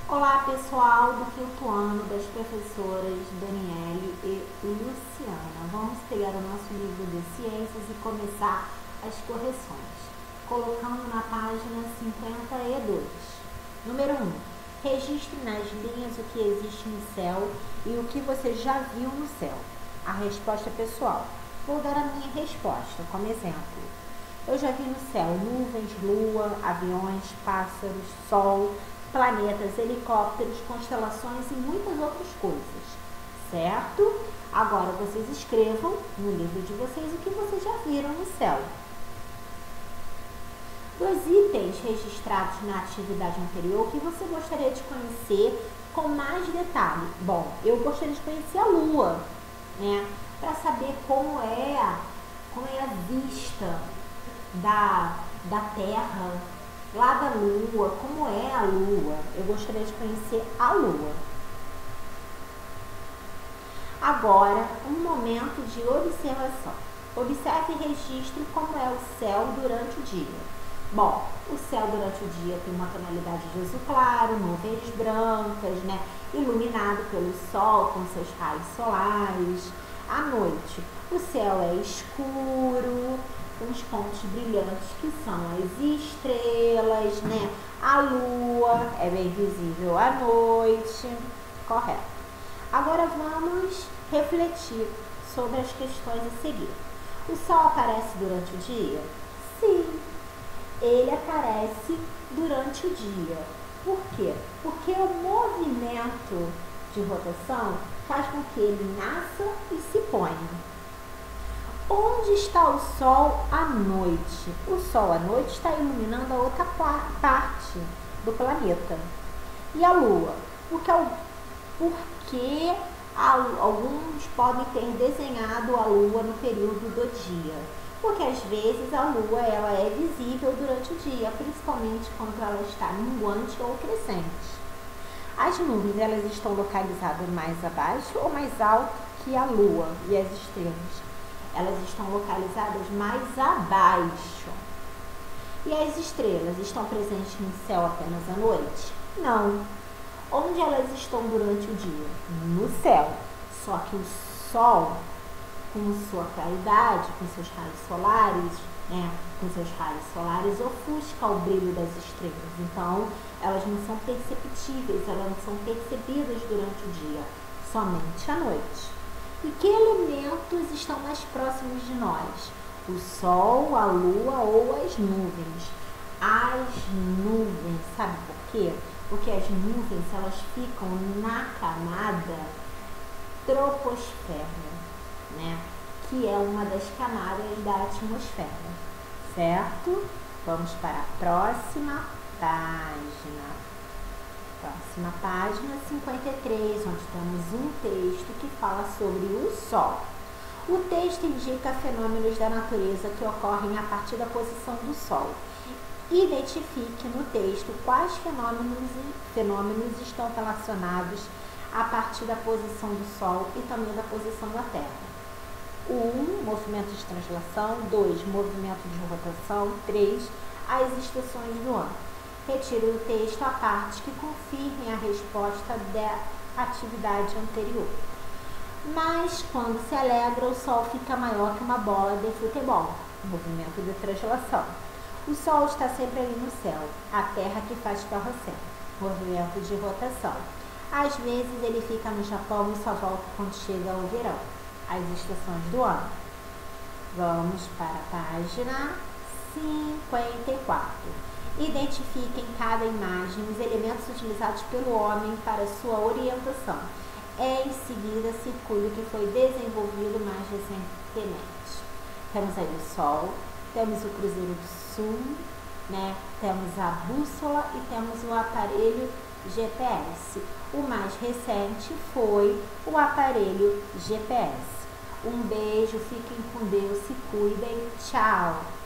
Olá pessoal do quinto ano, das professoras Daniele e Luciana. Vamos pegar o nosso livro de ciências e começar as correções, colocando na página 52. Número 1. Registre nas linhas o que existe no céu e o que você já viu no céu. A resposta pessoal. Vou dar a minha resposta como exemplo. Eu já vi no céu nuvens, lua, aviões, pássaros, sol, planetas, helicópteros, constelações e muitas outras coisas, certo? Agora vocês escrevam no livro de vocês o que vocês já viram no céu. Dos itens registrados na atividade anterior, o que você gostaria de conhecer com mais detalhe? Bom, eu gostaria de conhecer a Lua, né? Para saber como é a vista da Terra, lá da Lua, como é a Lua. Eu gostaria de conhecer a Lua. Agora, um momento de observação. Observe e registre como é o céu durante o dia. Bom, o céu durante o dia tem uma tonalidade de azul claro, nuvens brancas, né? Iluminado pelo sol com seus raios solares. À noite, o céu é escuro, com os pontos brilhantes que são as estrelas, né? A lua é bem visível à noite, correto. Agora vamos refletir sobre as questões a seguir. O sol aparece durante o dia? Sim, ele aparece durante o dia. Por quê? Porque o movimento de rotação faz com que ele nasça e se ponha. Onde está o Sol à noite? O Sol à noite está iluminando a outra parte do planeta. E a Lua? Porque alguns podem ter desenhado a Lua no período do dia. Porque às vezes a Lua ela é visível durante o dia, principalmente quando ela está minguante ou crescente. As nuvens elas estão localizadas mais abaixo ou mais alto que a Lua e as estrelas? Elas estão localizadas mais abaixo. E as estrelas estão presentes no céu apenas à noite? Não. Onde elas estão durante o dia? No céu. Só que o Sol, com sua claridade, com seus raios solares, ofusca o brilho das estrelas. Então, elas não são perceptíveis, elas não são percebidas durante o dia, somente à noite. E que elementos estão mais próximos de nós? O Sol, a Lua ou as nuvens? As nuvens, sabe por quê? Porque as nuvens elas ficam na camada troposfera, né? Que é uma das camadas da atmosfera, certo? Vamos para a próxima página. Próxima página 53, onde temos um texto que fala sobre o Sol. O texto indica fenômenos da natureza que ocorrem a partir da posição do Sol. Identifique no texto quais fenômenos estão relacionados a partir da posição do Sol e também da posição da Terra. 1. Movimento de translação. 2. Movimento de rotação. 3. As estações do ano. Retire do texto a parte que confirme a resposta da atividade anterior. Mas quando se alegra, o Sol fica maior que uma bola de futebol. Movimento de translação. O Sol está sempre ali no céu, a Terra que faz carrossel. Movimento de rotação. Às vezes ele fica no Japão e só volta quando chega o verão. As estações do ano. Vamos para a página 54. Identifique em cada imagem os elementos utilizados pelo homem para sua orientação. Em seguida, circule o que foi desenvolvido mais recentemente. Temos aí o Sol, temos o Cruzeiro do Sul, né? Temos a bússola e temos o aparelho GPS. O mais recente foi o aparelho GPS. Um beijo, fiquem com Deus, se cuidem, tchau!